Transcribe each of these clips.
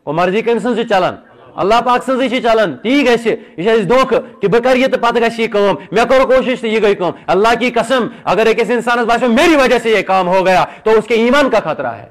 وہ مرضی کم سن چلان اللہ پاک سن چلان تی گھس یہ دھوکہ کہ بہ کر یہ تو پتہ گھس یہ کام میں کرو کوشش تو یہ گئی کام اللہ کی قسم اگر ایک انسان باسو میری وجہ سے یہ کام ہو گیا تو اس کے ایمان کا خطرہ ہے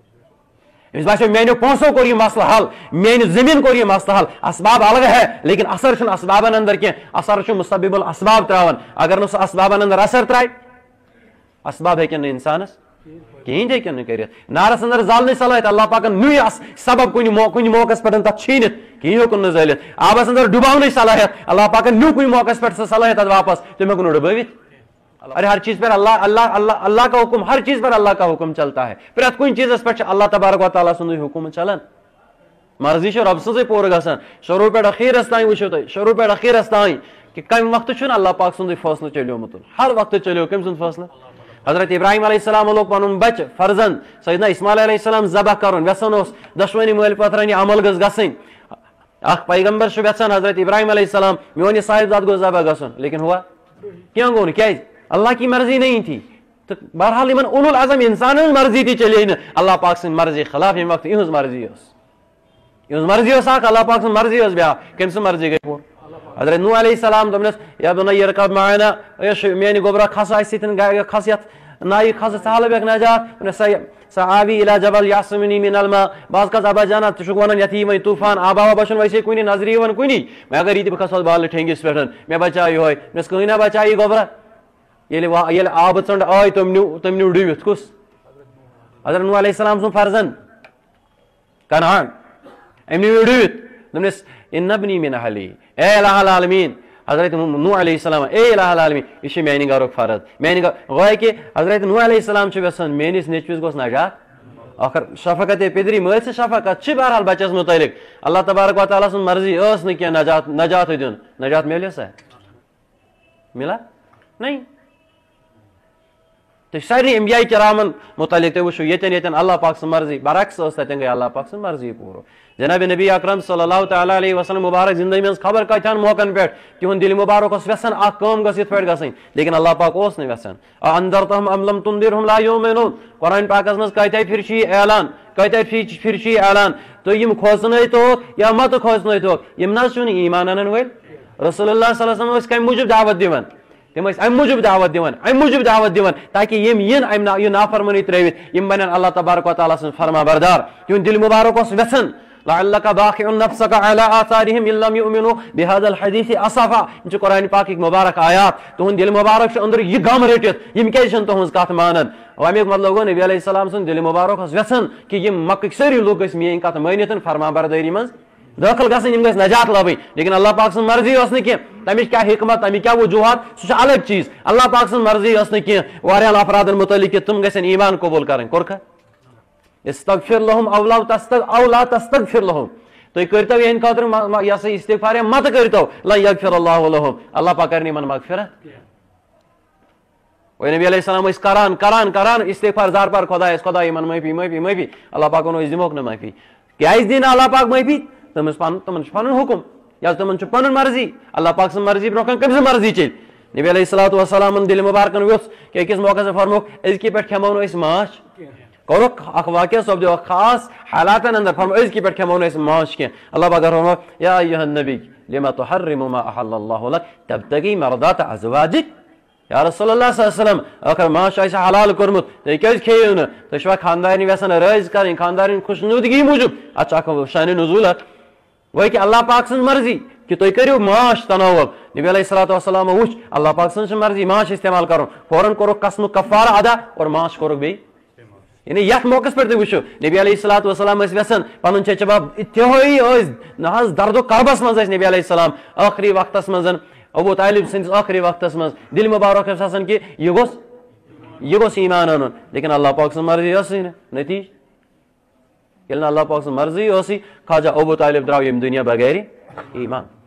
اس باسو میانو پونسو کو یہ مسئلہ حل میانہ زمین کو یہ مسئلہ حل اسباب الگ ہے لیکن اثر چھ اسبابن اندر کی اثر چھ مسبب الاسباب تراون اگر نہ اسبابن اندر اثر ترائے اسباب ہیکن انسانس کہیں ہیکن کرت نارس اندر زالنے صلاحیت اللہ پاکن نی سبب کن موقع پہ تک چھینت کہیں ہوں زلت آبس اندر ڈباؤن صلاحیت اللہ پاکن نیو کن موقع پہ سہ صلاحیت واپس تم ہوں ڈبوت ارے ہر چیز پر اللہ کا حکم ہر چیز پر اللہ کا حکم چلتا ہے پریت کن چیز پہ اللہ تبارک و تعالیٰ سند حکم چلان مرضی رب سن پور گھان شروع پہ اخیرس تین وچو تھی شروع پہ اخیرس تین کہ کم وقت اللہ پاک سند فیصلہ چلیومت ہر وقت چلیو کم سند فیصلہ حضرت ابراہیم علیہ السلام لوگ پن بچ فرزند سیدنا اسماعیل علیہ السلام ذبح کرن ویسان دشوانی مل پترانی عمل گھس گھن اخ پیغمبر ویسان حضرت ابراہیم علیہ السلام میون یہ صاحبزاد گو ذبح گھن لیکن ہوا کیا گو نا اللہ کی مرضی نہیں تھی تو بہرحال ان اولو العزم انسان مرضی تھی چلے نا اللہ پاک سن مرضی خلاف یم وقت یہ مرضی مرضی اخ اللہ پاک سن مرضی بیا کم سن مرضی گئی پور حضرت نوح علیہ السلام دس یا بنی ارکب معنا میانہ گوبرا کھس کھس یت نائی کھس ثہ لبیک نجات سآوی الی جبل یعصمنی من الماء بعض کس ابا جانا تک ونان یتی وی طوفان آبا وابا ویسے کنی نظری ون کنی میں اگر یہ بہ کھسو بال ٹھنگس پہ میں بچائی ہوئے مس کہیں نہ بچائی گوبرا یل آب ژنڈ آئی تم نیو ڈوت کس حضرت نوح علیہ السلام سن فرزند کنعان ام نیو ڈوت دمس ان ابنی من اہلی اے الہ العالمین حضرت نوح علیہ السلام اے الہ العالمین یہ میانہ گھرک فرض میانہ گویا کہ حضرت نوح علیہ السلام ویسان میانس نیچوس گوس نجات آخر شفقت پدری مل سے شفقت بہرحال بچس متعلق اللہ تبارک و تعالیٰ سن مرضی اس نا کی نجات دن نجات ملے سا ملا نہیں تو ساری انبیاء کرامن متعلق وچو یتن اللہ پاک سن مرضی برعکس تتن گئی اللہ پاک سن مرضی پور جناب نبی اکرم صلی اللہ تعالیٰ علیہ وسلم مبارک زندگی من خبر کتان موقع پہ تہد دل مبارک ویسان اخ کام گھس پہ گھن لیکن اللہ پاک اس ویسان اندرتہم ام لم تنذرہم لا یؤمنون قرآن پاکس مز کتہ پھر اعلان کتہ پھر اعلان تو یم کھوژنٲیِتھ ہوک یا مت کھوژنٲیِتھ ہوک یم نہ چھُنہٕ ایمان انن وٲلۍ رسول اللہ صلی اللہ علیہ وسلم کمہِ موجوب دعوت دِوان تم ام موجوب دعوت دِوان تاکہ یم یہ نافرمانی ترٲوِتھ یم بنن اللہ تبارک و تعالیٰ سن فرما بردار تہد دل مبارک ویسان لعلک باخع نفسک علی آثارہم ان لم یؤمنوا بہذا الحدیث اسفا یہ قرآن پاک مبارک آیات تہد دل مبارک اندر یہ غم رٹت یم کیازِ چھنہٕ تہنٛز کتھ مانان امیک مطلب گو نبی علیہ السلام سن دل مبارک ویسان کہ یم مکٕکۍ سٲری لوٗکھ گژھِ میٲنۍ کتھ مٲنِتھ فرما بردٲری منٛز داخل گژھن یم گژھِ نجات لبٕنۍ لیکن اللہ پاک سن مرضی ٲس نہٕ کینٛہہ تمِچ کیاہ حکمت تمِکۍ کیاہ وجوہات سُہ چھُ الگ چیز اللہ پاک سن مرضی ٲس نہٕ کینٛہہ واریاہن افرادن متعلق کہ تم گژھن ایمان قبول کرٕنۍ کوٚرکھا استغفر لهم او لا تستغفر لهم تُہۍ کٔرتو یہنٛدِ خٲطرٕ یہ سا استغفار یا مت کٔرتو لن یغفر اللہ لهم اللہ پاک کرِ نہٕ یمن مغفرت نبی علیہ السلام کران استغفار زار پار خدا یمن معافی اللہ پاک ون دموک نہٕ معافی کیازِ دِنہٕ اللہ پاک معافی تمن پن حکم یا تمن پن مرضی اللہ پاک سن مرضی برو کم سن مرضی چل نبی علیہ الصلوۃ والسلام دل مبارکن ویوس کہ أکس موقع سے فرموک أزکہِ پٮ۪ٹھ کھٮ۪مو نہٕ أسۍ ماچھ کوٚرُکھ اکھ واقعہ سپدیو خاص حالاتن اندر فرمو أزکہِ پٮ۪ٹھ کھٮ۪مو نہٕ أسۍ ماچھ کینٛہہ اللہ پاک فرموک یا ایھا النبی لما تحرم ما احل اللہ لک تبتغی مرضات ازواجک یا رسول اللہ صلی اللہ علیہ وسلم اگر ماچھ آسہِ حلال کوٚرمُت تُہۍ کیازِ کھیٚیِو نہٕ تُہۍ چھِوا خاندارنہِ یژھان رٲضۍ کرٕنۍ خاندارنہِ خوشنودگی موٗجوٗب اتھ چھُ اکھ شانِ نزول اتھ وہ کہ اللہ پاک سن مرضی کہ تُہۍ کٔرِو ماچھ تناول نبی علیہ الصلوۃ والسلام وٕچھ اللہ پاک سن مرضی ماچھ استعمال کرُن فوراً کوٚرُکھ قسمُک کفارہ ادا اور ماچھ کوٚرُکھ بیٚیہِ یعنی یتھ موقعس پٮ۪ٹھ تُہۍ وٕچھِو نبی علیہ الصلوۃ والسلام ٲسۍ یژھان پنُن چچہ بب اتحٲیی ٲسۍ نہ حظ دردو کربس منٛز ٲسۍ نبی علیہ السلام ٲخری وقتس منٛز ابو طالب سٕنٛدِس ٲخری وقتس منٛز دل مبارک اوس آسان کہ یہ گوٚژھ ایمان انُن لیکن اللہ پاک سن مرضی ٲسٕے نہٕ نتیجہ ییٚلہِ نہٕ اللہ پاک سن مرضی ٲسٕے خواجہ ابو طالب درٛاو ییٚمہِ دُنیا بغیر ایمان